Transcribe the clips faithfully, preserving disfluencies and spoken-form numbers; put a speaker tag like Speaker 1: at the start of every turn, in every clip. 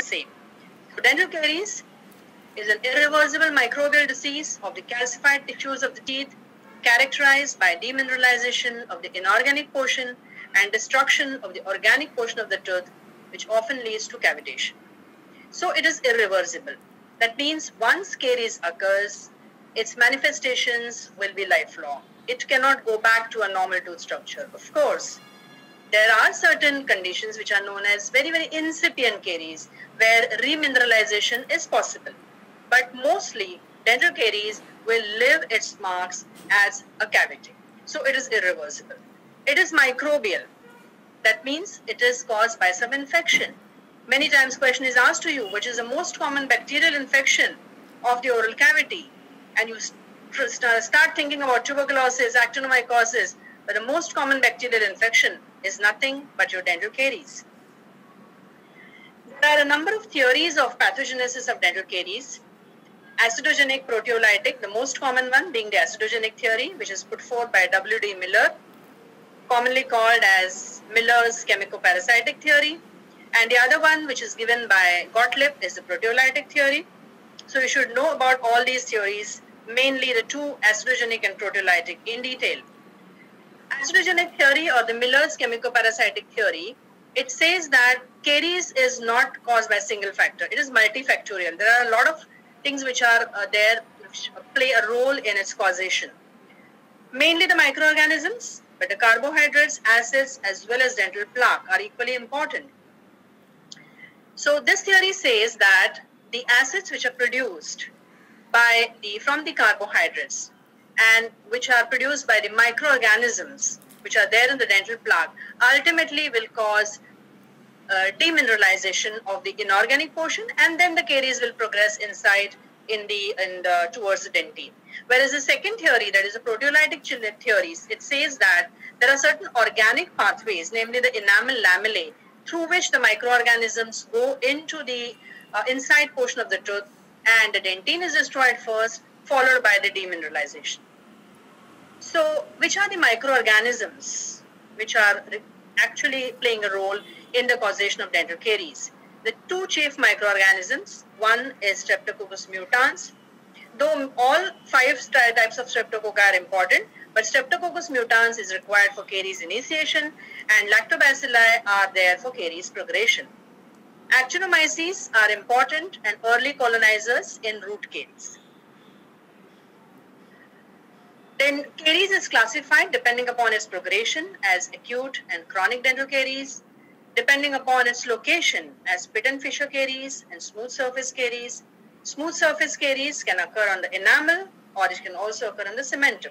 Speaker 1: same. So dental caries is an irreversible microbial disease of the calcified tissues of the teeth, characterized by demineralization of the inorganic portion and destruction of the organic portion of the tooth, which often leads to cavitation. So it is irreversible. That means once caries occurs, its manifestations will be lifelong. It cannot go back to a normal tooth structure. Of course, there are certain conditions which are known as very, very incipient caries, where remineralization is possible. But mostly, dental caries will leave its marks as a cavity. So it is irreversible. It is microbial. That means it is caused by some infection. Many times question is asked to you, which is the most common bacterial infection of the oral cavity? And you start thinking about tuberculosis, actinomycosis, but the most common bacterial infection is nothing but your dental caries. There are a number of theories of pathogenesis of dental caries. Acidogenic proteolytic, the most common one being the acidogenic theory, which is put forth by W D Miller, commonly called as Miller's chemicoparasitic theory. And the other one, which is given by Gottlieb, is the proteolytic theory. So you should know about all these theories, mainly the two, acidogenic and proteolytic, in detail. Acidogenic theory, or the Miller's chemicoparasitic theory, it says that caries is not caused by a single factor. It is multifactorial. There are a lot of things which are uh, there, which play a role in its causation. Mainly the microorganisms, but the carbohydrates, acids, as well as dental plaque are equally important. So this theory says that the acids which are produced by the, from the carbohydrates and which are produced by the microorganisms which are there in the dental plaque ultimately will cause uh, demineralization of the inorganic portion, and then the caries will progress inside in the, in the towards the dentine. Whereas the second theory, that is the proteolytic theories, it says that there are certain organic pathways, namely the enamel lamellae, through which the microorganisms go into the uh, inside portion of the tooth, and the dentine is destroyed first, followed by the demineralization. So, which are the microorganisms which are actually playing a role in the causation of dental caries? The two chief microorganisms, one is Streptococcus mutans. Though all five types of Streptococci are important, but Streptococcus mutans is required for caries initiation, and lactobacilli are there for caries progression. Actinomyces are important and early colonizers in root caries. Then caries is classified depending upon its progression as acute and chronic dental caries, depending upon its location as pit and fissure caries and smooth surface caries. Smooth surface caries can occur on the enamel, or it can also occur on the cementum.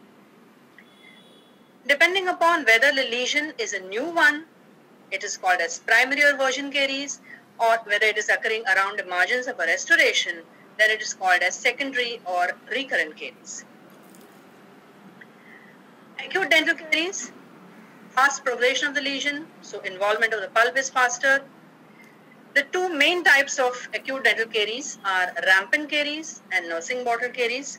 Speaker 1: Depending upon whether the lesion is a new one, it is called as primary or virgin caries, or whether it is occurring around the margins of a restoration, then it is called as secondary or recurrent caries. Acute dental caries, fast progression of the lesion, so involvement of the pulp is faster. The two main types of acute dental caries are rampant caries and nursing bottle caries.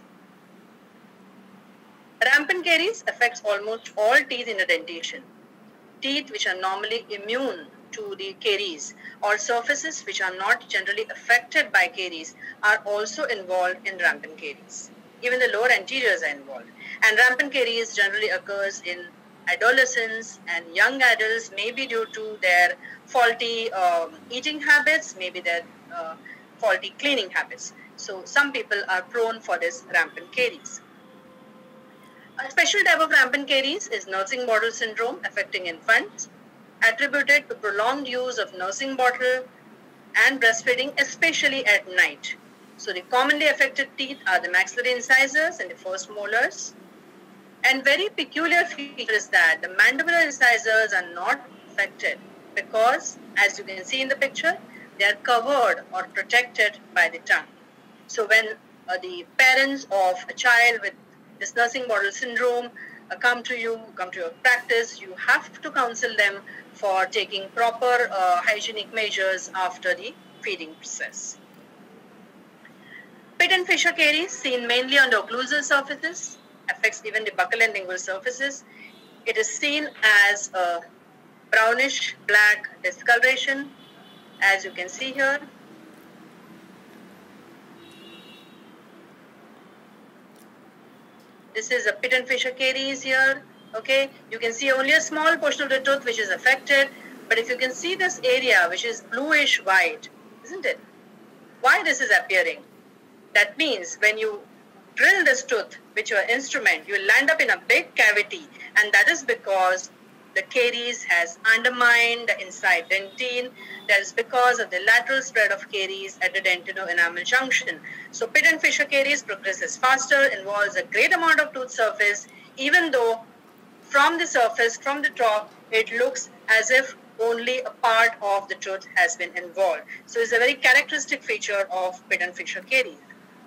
Speaker 1: Rampant caries affects almost all teeth in the dentition. Teeth which are normally immune to the caries or surfaces which are not generally affected by caries are also involved in rampant caries. Even the lower anteriors are involved. And rampant caries generally occurs in adolescents and young adults, maybe due to their faulty um, eating habits, maybe their uh, faulty cleaning habits. So some people are prone for this rampant caries. A special type of rampant caries is nursing bottle syndrome affecting infants, attributed to prolonged use of nursing bottle and breastfeeding, especially at night. So the commonly affected teeth are the maxillary incisors and the first molars. And very peculiar feature is that the mandibular incisors are not affected because, as you can see in the picture, they are covered or protected by the tongue. So when uh, the parents of a child with this nursing bottle syndrome uh, come to you, come to your practice, you have to counsel them for taking proper uh, hygienic measures after the feeding process. Pit and fissure caries, seen mainly on the occlusal surfaces, affects even the buccal and lingual surfaces. It is seen as a brownish black discoloration as you can see here. This is a pit and fissure caries here. Okay, you can see only a small portion of the tooth which is affected, but if you can see this area which is bluish white, isn't it? Why this is appearing? That means when you drill this tooth with your instrument, you will land up in a big cavity, and that is because the caries has undermined the inside dentine. That is because of the lateral spread of caries at the dentino-enamel junction. So pit and fissure caries progresses faster, involves a great amount of tooth surface, even though from the surface, from the top, it looks as if only a part of the tooth has been involved. So it's a very characteristic feature of pit and fissure caries.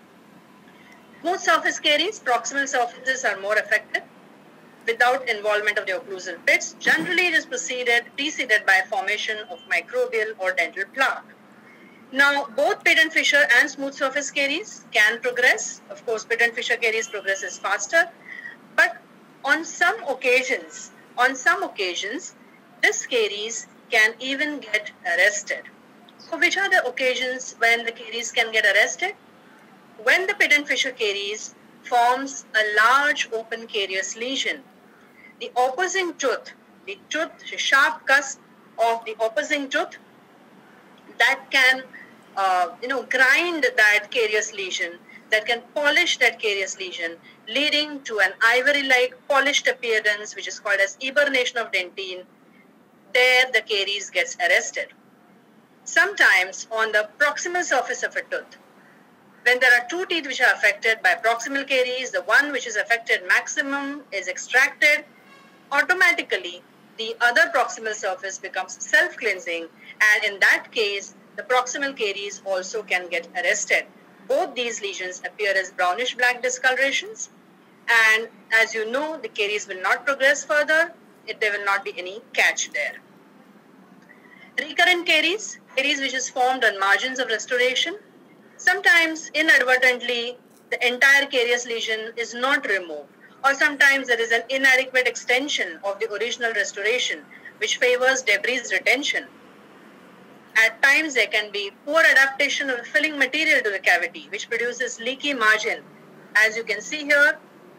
Speaker 1: Smooth surface caries, proximal surfaces are more affected without involvement of the occlusal pits. Generally, it is preceded, preceded by formation of microbial or dental plaque. Now, both pit and fissure and smooth surface caries can progress. Of course, pit and fissure caries progresses faster, but on some occasions, on some occasions, this caries can even get arrested. So, which are the occasions when the caries can get arrested? When the pit and fissure caries forms a large open carious lesion, the opposing tooth, the tooth, the sharp cusp of the opposing tooth, that can, uh, you know, grind that carious lesion, that can polish that carious lesion, leading to an ivory-like polished appearance, which is called as eburnation of dentine. There, the caries gets arrested. Sometimes on the proximal surface of a tooth, when there are two teeth which are affected by proximal caries, the one which is affected maximum is extracted. Automatically, the other proximal surface becomes self-cleansing, and in that case, the proximal caries also can get arrested. Both these lesions appear as brownish-black discolorations, and as you know, the caries will not progress further. It, there will not be any catch there. Recurrent caries, caries which is formed on margins of restoration. Sometimes, inadvertently, the entire carious lesion is not removed, or sometimes there is an inadequate extension of the original restoration, which favors debris retention. At times, there can be poor adaptation of the filling material to the cavity, which produces leaky margin. As you can see here,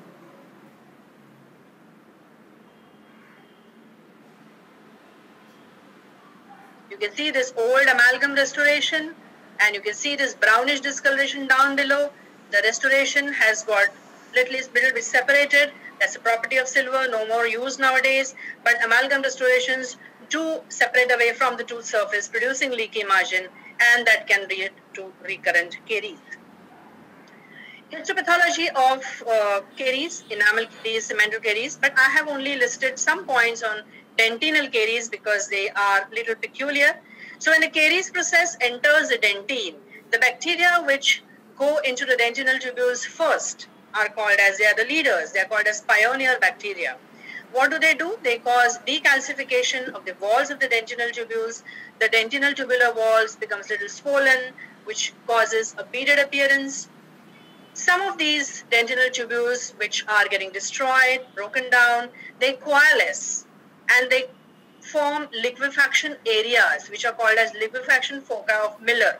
Speaker 1: you can see this old amalgam restoration, and you can see this brownish discoloration down below. The restoration has got little, little bit separated. That's a property of silver, no more used nowadays. But amalgam restorations do separate away from the tooth surface, producing leaky margin, and that can lead to recurrent caries. Histopathology of uh, caries, enamel caries, cemental caries, but I have only listed some points on dentinal caries because they are a little peculiar. So when the caries process enters the dentine, the bacteria which go into the dentinal tubules first are called as, they are the leaders, they are called as pioneer bacteria. What do they do? They cause decalcification of the walls of the dentinal tubules. The dentinal tubular walls becomes a little swollen, which causes a beaded appearance. Some of these dentinal tubules which are getting destroyed, broken down, they coalesce and they form liquefaction areas, which are called as liquefaction foci of Miller.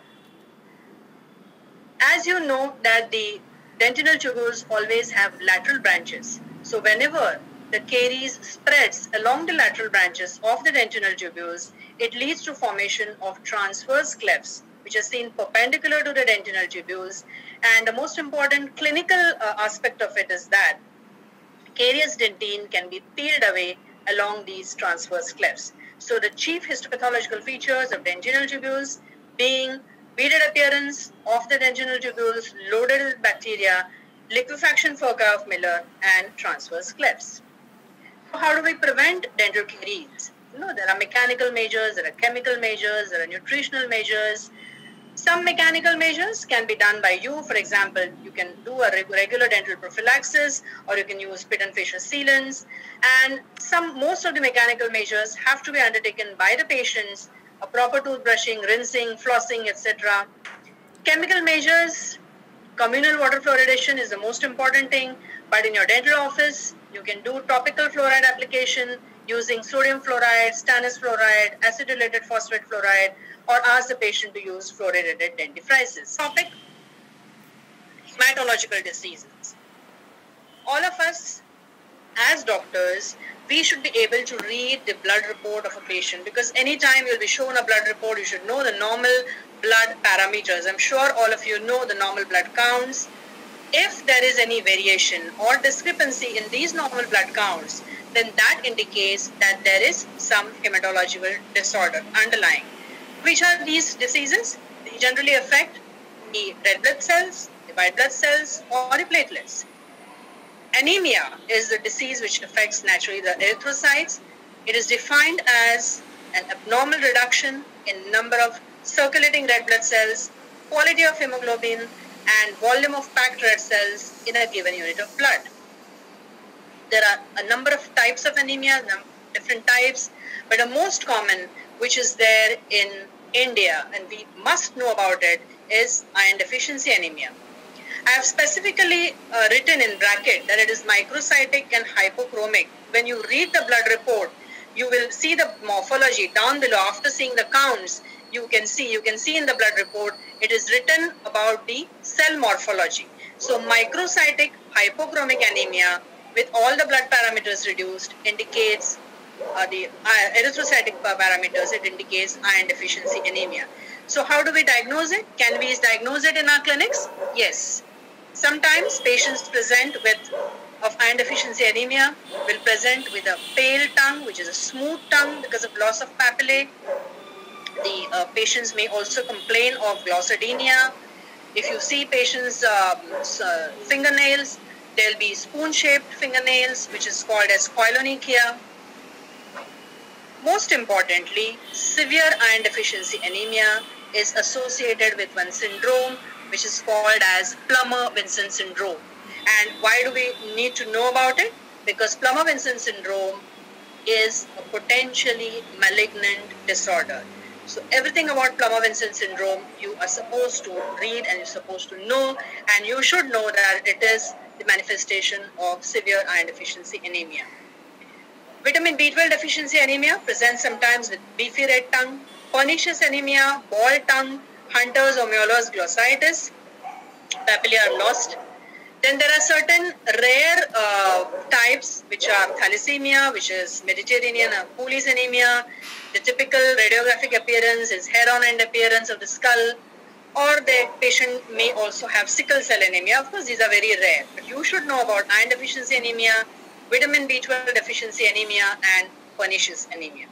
Speaker 1: As you know that the dentinal tubules always have lateral branches. So whenever the caries spreads along the lateral branches of the dentinal tubules, it leads to formation of transverse clefts, which are seen perpendicular to the dentinal tubules. And the most important clinical uh, aspect of it is that carious dentine can be peeled away along these transverse clefts. So the chief histopathological features of dentinal tubules being beaded appearance of the dentinal tubules loaded with bacteria, liquefaction foci of Miller, and transverse clefts. So how do we prevent dental caries? You know, there are mechanical measures, there are chemical measures, there are nutritional measures. Some mechanical measures can be done by you. For example, you can do a regular dental prophylaxis, or you can use pit and fissure sealants. And some, most of the mechanical measures have to be undertaken by the patients, a proper toothbrushing, rinsing, flossing, et cetera. Chemical measures Communal water fluoridation is the most important thing, but in your dental office, you can do topical fluoride application using sodium fluoride, stannous fluoride, acidylated phosphate fluoride, or ask the patient to use fluoridated dentifrices. Topic, hematological diseases. All of us as doctors, we should be able to read the blood report of a patient, because anytime you'll be shown a blood report, you should know the normal blood parameters. I'm sure all of you know the normal blood counts. If there is any variation or discrepancy in these normal blood counts, then that indicates that there is some hematological disorder underlying. Which are these diseases? They generally affect the red blood cells, the white blood cells, or the platelets. Anemia is the disease which affects naturally the erythrocytes. It is defined as an abnormal reduction in number of circulating red blood cells, quality of hemoglobin, and volume of packed red cells in a given unit of blood. There are a number of types of anemia, different types, but the most common, which is there in India, and we must know about it, is iron deficiency anemia. I have specifically uh, written in bracket that it is microcytic and hypochromic. When you read the blood report, you will see the morphology down below. After seeing the counts, you can see, you can see in the blood report, it is written about the cell morphology. So microcytic hypochromic anemia with all the blood parameters reduced indicates uh, the uh, erythrocytic parameters, it indicates iron deficiency anemia. So how do we diagnose it? Can we diagnose it in our clinics? Yes. Sometimes patients present with of iron deficiency anemia will present with a pale tongue, which is a smooth tongue because of loss of papillae. The uh, patients may also complain of glossodinia. If you see patients' um, uh, fingernails, there will be spoon-shaped fingernails, which is called as koilonychia. Most importantly, severe iron deficiency anemia is associated with one syndrome, which is called as Plummer-Vinson syndrome. And why do we need to know about it? Because Plummer-Vinson syndrome is a potentially malignant disorder. So everything about Plummer-Vinson syndrome you are supposed to read and you're supposed to know, and you should know that it is the manifestation of severe iron deficiency anemia. Vitamin B twelve deficiency anemia presents sometimes with beefy red tongue, pernicious anemia, ball tongue, Hunter's or Mueller's glossitis, papillae are lost. Then there are certain rare uh, types which are thalassemia, which is Mediterranean or Cooley's anemia. The typical radiographic appearance is hair-on-end appearance of the skull, or the patient may also have sickle cell anemia. Of course, these are very rare, but you should know about iron deficiency anemia, vitamin B twelve deficiency anemia, and pernicious anemia.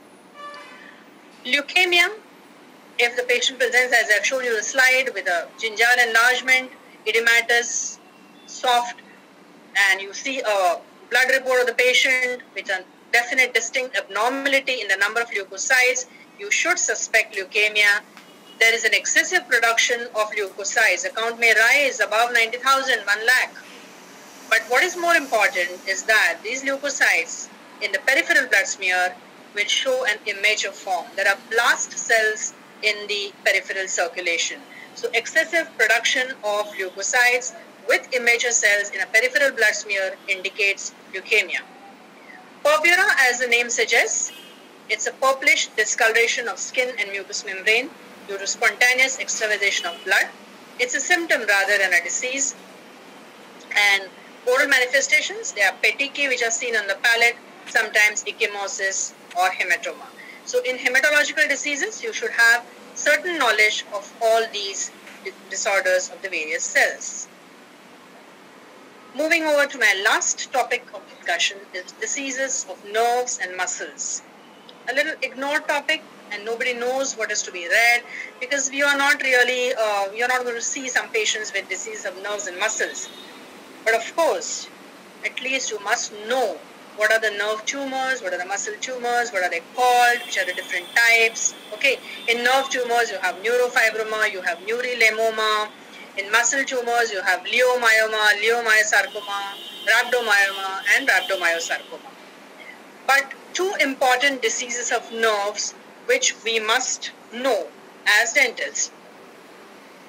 Speaker 1: Leukemia, if the patient presents, as I've shown you the slide, with a gingival enlargement, edematous, soft, and you see a blood report of the patient with a definite distinct abnormality in the number of leukocytes, you should suspect leukemia. There is an excessive production of leukocytes. The count may rise above ninety thousand, one lakh. But what is more important is that these leukocytes in the peripheral blood smear will show an immature form. There are blast cells in the peripheral circulation. So excessive production of leukocytes with immature cells in a peripheral blood smear indicates leukemia. Purpura, as the name suggests, it's a purplish discoloration of skin and mucous membrane due to spontaneous extravasation of blood. It's a symptom rather than a disease. And oral manifestations, they are petechiae, which are seen on the palate, sometimes ecchymosis or hematoma. So in hematological diseases, you should have certain knowledge of all these disorders of the various cells. Moving over to my last topic of discussion is diseases of nerves and muscles. A little ignored topic, and nobody knows what is to be read, because we are not really, uh, we are not going to see some patients with disease of nerves and muscles. But of course, at least you must know what are the nerve tumors, what are the muscle tumors, what are they called, which are the different types. Okay, in nerve tumors, you have neurofibroma, you have neurilemoma. In muscle tumors, you have leiomyoma, leiomyosarcoma, rhabdomyoma, and rhabdomyosarcoma. But two important diseases of nerves which we must know as dentists.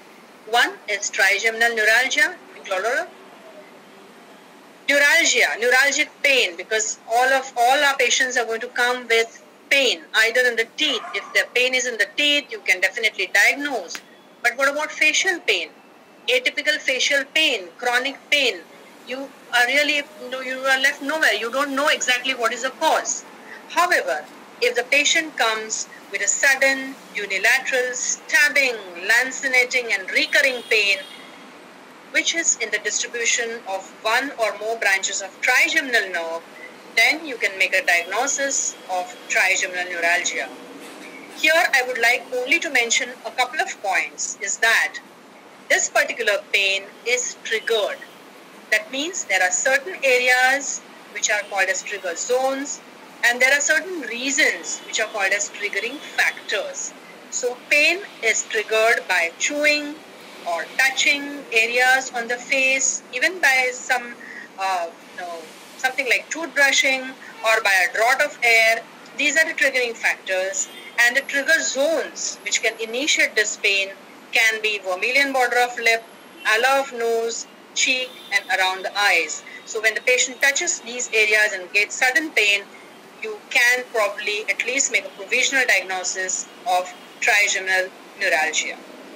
Speaker 1: One is trigeminal neuralgia in Douloureux. Neuralgia, neuralgic pain, because all of all our patients are going to come with pain, either in the teeth. If the pain is in the teeth, you can definitely diagnose. But what about facial pain? Atypical facial pain, chronic pain. You are really, you know, you are left nowhere. You don't know exactly what is the cause. However, if the patient comes with a sudden, unilateral, stabbing, lancinating and recurring pain, which is in the distribution of one or more branches of trigeminal nerve, then you can make a diagnosis of trigeminal neuralgia. Here I would like only to mention a couple of points, is that this particular pain is triggered. That means there are certain areas which are called as trigger zones, and there are certain reasons which are called as triggering factors. So pain is triggered by chewing or touching areas on the face, even by some, uh, you know, something like toothbrushing or by a draught of air. These are the triggering factors, and the trigger zones which can initiate this pain can be vermilion border of lip, ala of nose, cheek and around the eyes. So when the patient touches these areas and gets sudden pain, you can probably at least make a provisional diagnosis of trigeminal neuralgia.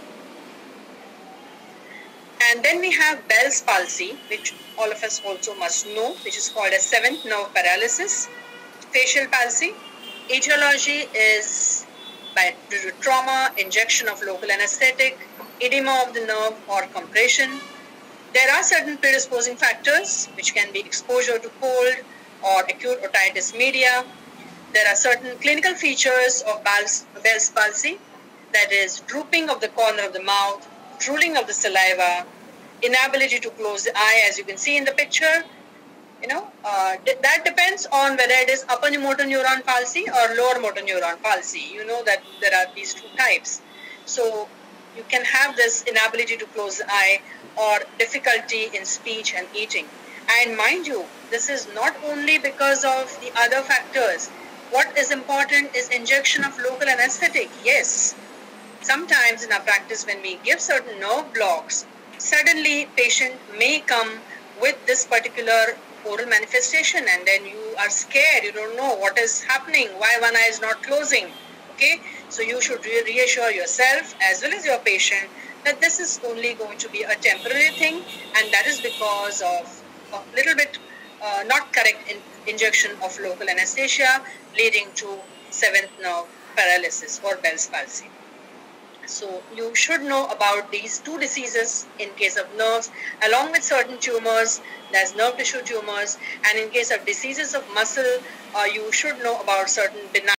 Speaker 1: And then we have Bell's palsy, which all of us also must know, which is called as seventh nerve paralysis. Facial palsy. Etiology is by due to trauma, injection of local anesthetic, edema of the nerve or compression. There are certain predisposing factors, which can be exposure to cold or acute otitis media. There are certain clinical features of Bell's, Bell's palsy, that is drooping of the corner of the mouth, drooling of the saliva, inability to close the eye, as you can see in the picture. You know, uh, that depends on whether it is upper motor neuron palsy or lower motor neuron palsy. You know that there are these two types. So you can have this inability to close the eye or difficulty in speech and eating. And mind you, this is not only because of the other factors. What is important is injection of local anesthetic. Yes, sometimes in our practice when we give certain nerve blocks, suddenly patient may come with this particular oral manifestation, and then you are scared, you don't know what is happening, why one eye is not closing. Okay, so you should re reassure yourself as well as your patient that this is only going to be a temporary thing, and that is because of a little bit uh, not correct in injection of local anesthesia leading to seventh nerve paralysis or Bell's palsy. So you should know about these two diseases in case of nerves, along with certain tumors, that's nerve tissue tumors, and in case of diseases of muscle, uh, you should know about certain benign